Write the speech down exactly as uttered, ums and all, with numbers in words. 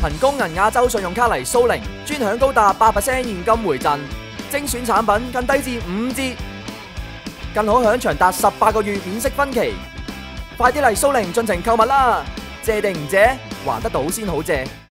憑工銀亞洲信用卡嚟蘇寧，專享高達百 percent 現金回贈，精選產品更低至五折，更可享長達十八個月免息分期。快啲嚟蘇寧進行購物啦！借定唔借？還得到先好借。